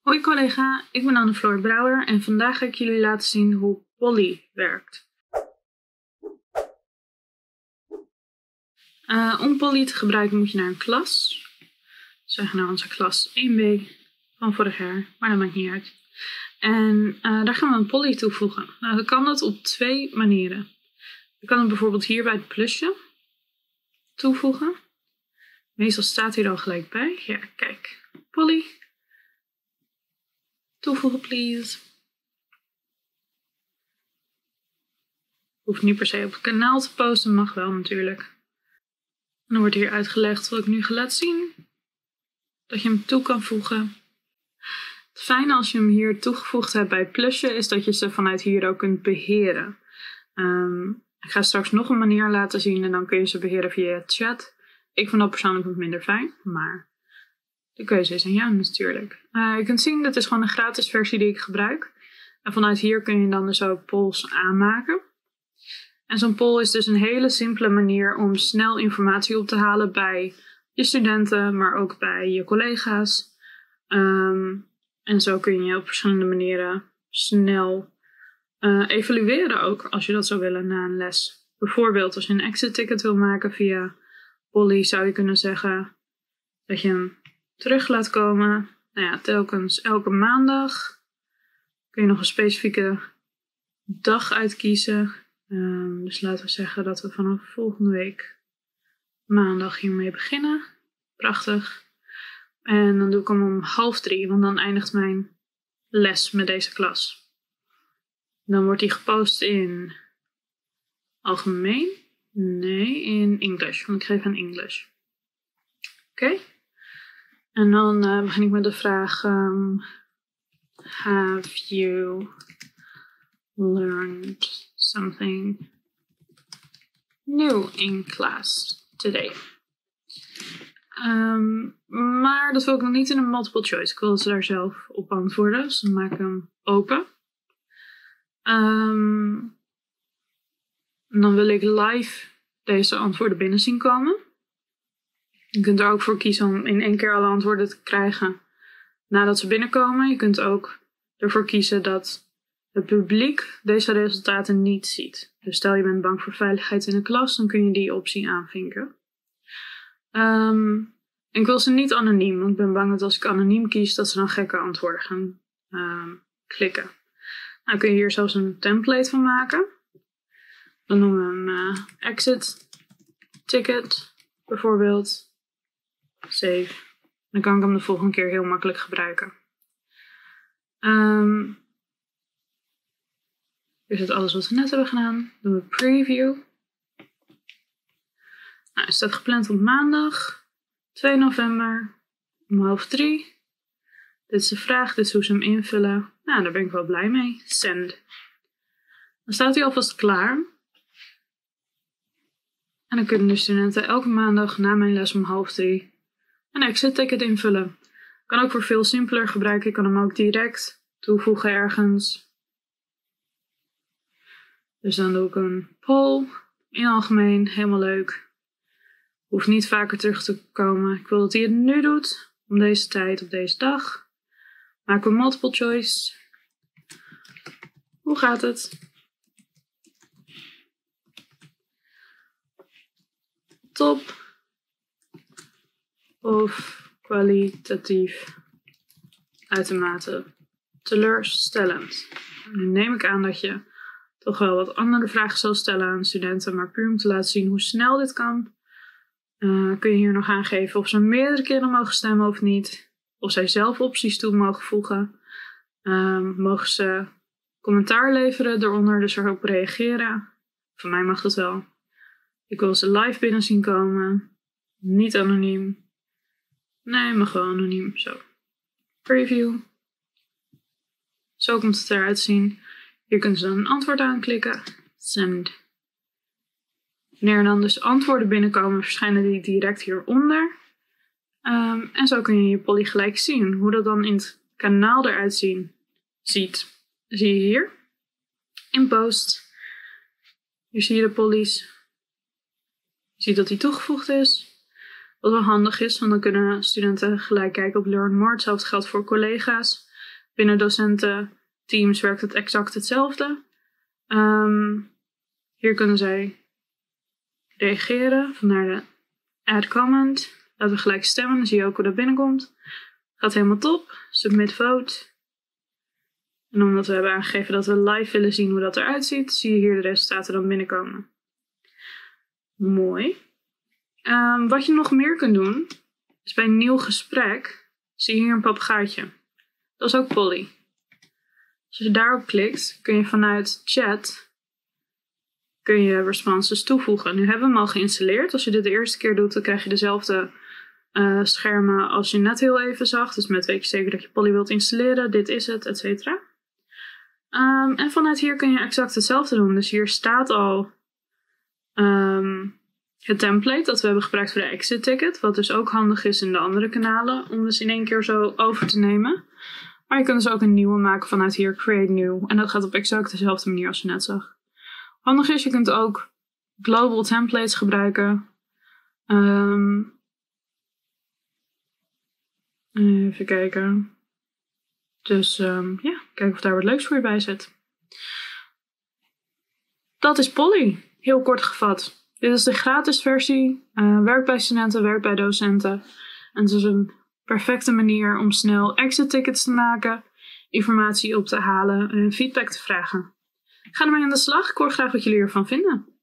Hoi collega, ik ben Anne-Floor Brouwer en vandaag ga ik jullie laten zien hoe Polly werkt. Om Polly te gebruiken moet je naar een klas. Dus we gaan naar onze klas 1B van vorig jaar, maar dat maakt niet uit. En daar gaan we een Polly toevoegen. Nou, dan kan dat op 2 manieren. Je kan het bijvoorbeeld hier bij het plusje toevoegen. Meestal staat hij er al gelijk bij. Ja, kijk, Polly. Toevoegen, please. Hoeft niet per se op het kanaal te posten, mag wel natuurlijk. En dan wordt hier uitgelegd wat ik nu ga laten zien. Dat je hem toe kan voegen. Het fijne als je hem hier toegevoegd hebt bij het plusje is dat je ze vanuit hier ook kunt beheren. Ik ga straks nog een manier laten zien en dan kun je ze beheren via chat. Ik vind dat persoonlijk wat minder fijn, maar de keuze is aan jou natuurlijk. Je kunt zien, dit is gewoon een gratis versie die ik gebruik. En vanuit hier kun je dan dus ook polls aanmaken. En zo'n poll is dus een hele simpele manier om snel informatie op te halen bij je studenten, maar ook bij je collega's. En zo kun je op verschillende manieren snel evalueren ook, als je dat zou willen na een les. Bijvoorbeeld als je een exit ticket wil maken via Polly, zou je kunnen zeggen dat je hem terug laat komen. Nou ja, telkens elke maandag kun je nog een specifieke dag uitkiezen. Dus laten we zeggen dat we vanaf volgende week maandag hiermee beginnen. Prachtig. En dan doe ik hem om 2:30, want dan eindigt mijn les met deze klas. Dan wordt die gepost in algemeen. Nee, in English, want ik geef aan English. Oké. En dan begin ik met de vraag: have you learned something new in class today? Maar dat wil ik nog niet in een multiple choice. Ik wil ze daar zelf op antwoorden. Dus dan maak ik hem open. En dan wil ik live deze antwoorden binnen zien komen. Je kunt er ook voor kiezen om in 1 keer alle antwoorden te krijgen nadat ze binnenkomen. Je kunt ook ervoor kiezen dat het publiek deze resultaten niet ziet. Dus stel je bent bang voor veiligheid in de klas, dan kun je die optie aanvinken. Ik wil ze niet anoniem, want ik ben bang dat als ik anoniem kies, dat ze dan gekke antwoorden gaan klikken. Nou kun je hier zelfs een template van maken. Dan noemen we hem exit ticket, bijvoorbeeld. Save. Dan kan ik hem de volgende keer heel makkelijk gebruiken. Hier zit alles wat we net hebben gedaan. Dan doen we preview. Nou, het staat gepland op maandag 2 november om 2:30. Dit is de vraag, dit is hoe ze hem invullen. Nou, daar ben ik wel blij mee. Send. Dan staat hij alvast klaar. En dan kunnen de studenten elke maandag na mijn les om 2:30 een exit ticket invullen. Kan ook voor veel simpeler gebruiken. Ik kan hem ook direct toevoegen ergens. Dus dan doe ik een poll in algemeen. Helemaal leuk. Hoeft niet vaker terug te komen. Ik wil dat hij het nu doet. Om deze tijd op deze dag. Maken we multiple choice. Hoe gaat het? Top. Of kwalitatief uitermate teleurstellend. Nu neem ik aan dat je toch wel wat andere vragen zal stellen aan studenten, maar puur om te laten zien hoe snel dit kan, kun je hier nog aangeven of ze meerdere keren mogen stemmen of niet. Of zij zelf opties toe mogen voegen. Mogen ze commentaar leveren eronder, dus erop reageren. Voor mij mag dat wel. Ik wil ze live binnen zien komen. Niet anoniem. Nee, mag wel anoniem. Zo. Preview. Zo komt het eruit zien. Hier kunnen ze dan een antwoord aanklikken. Send. Wanneer er dan dus antwoorden binnenkomen, verschijnen die direct hieronder. En zo kun je je Polly gelijk zien. Hoe dat dan in het kanaal eruit ziet. Zie je hier. In post. Hier zie je de Polly's. Je ziet dat die toegevoegd is. Wat wel handig is, want dan kunnen studenten gelijk kijken op Learn More. Hetzelfde geldt voor collega's. Binnen docententeams werkt het exact hetzelfde. Hier kunnen zij reageren. Vandaar de add comment. Laten we gelijk stemmen. Dan zie je ook hoe dat binnenkomt. Gaat helemaal top. Submit vote. En omdat we hebben aangegeven dat we live willen zien hoe dat eruit ziet, zie je hier de resultaten dan binnenkomen. Mooi. Wat je nog meer kunt doen, is bij een nieuw gesprek, zie je hier een papegaaitje. Dat is ook Polly. Als je daarop klikt, kun je vanuit chat responses toevoegen. Nu hebben we hem al geïnstalleerd. Als je dit de eerste keer doet, dan krijg je dezelfde schermen als je net heel even zag. Dus met weet je zeker dat je Polly wilt installeren. Dit is het, etc. En vanuit hier kun je exact hetzelfde doen. Dus hier staat al het template dat we hebben gebruikt voor de exit ticket. Wat dus ook handig is in de andere kanalen. Om dus in één keer zo over te nemen. Maar je kunt dus ook een nieuwe maken vanuit hier create new. En dat gaat op exact dezelfde manier als je net zag. Handig is, je kunt ook global templates gebruiken. Even kijken. Dus kijken of daar wat leuks voor je bij zit. Dat is Polly, heel kort gevat. Dit is de gratis versie. Werkt bij studenten, werkt bij docenten. En het is een perfecte manier om snel exit tickets te maken, informatie op te halen en feedback te vragen. Ga ermee aan de slag. Ik hoor graag wat jullie ervan vinden.